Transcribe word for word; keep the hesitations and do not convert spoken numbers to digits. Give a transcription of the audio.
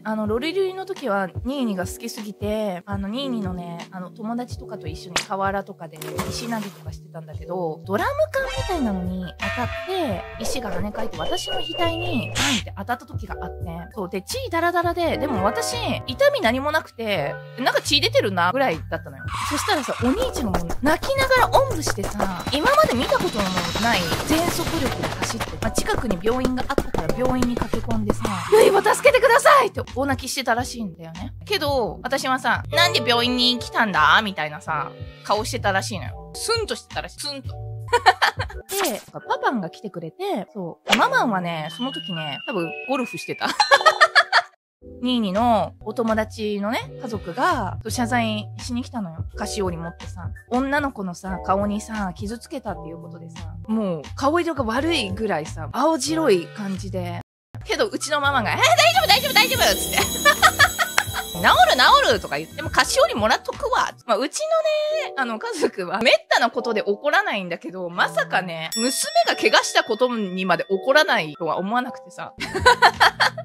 あの、ロリルリの時は、ニーニが好きすぎて、あの、ニーニのね、あの、友達とかと一緒に河原とかで石投げとかしてたんだけど、ドラム缶みたいなのに当たって、石が跳ね返って私の額に、バンって当たった時があって、そう。で、血ダラダラで、でも私、痛み何もなくて、なんか血出てるな、ぐらいだったのよ。そしたらさ、お兄ちゃんがもう泣きながらおんぶしてさ、今まで見たことのない全速力で走って、まあ、近くに病院があったから病院に駆け込んでさ、ゆいは助けてくださいって大泣きしてたらしいんだよね。けど、私はさ、なんで病院に来たんだみたいなさ、顔してたらしいのよ。スンとしてたらしい。スンと。で、パパンが来てくれて、そう。ママンはね、その時ね、多分ゴルフしてた。ニーニのお友達のね、家族が謝罪しに来たのよ。菓子折り持ってさ。女の子のさ、顔にさ、傷つけたっていうことでさ、もう顔色が悪いぐらいさ、青白い感じで。けど、うちのママが、えー、大丈夫大丈夫大丈夫つって。治る治るとか言っても菓子折りもらっとくわ。まあ、うちのね、あの家族はめったなことで怒らないんだけど、まさかね、娘が怪我したことにまで怒らないとは思わなくてさ。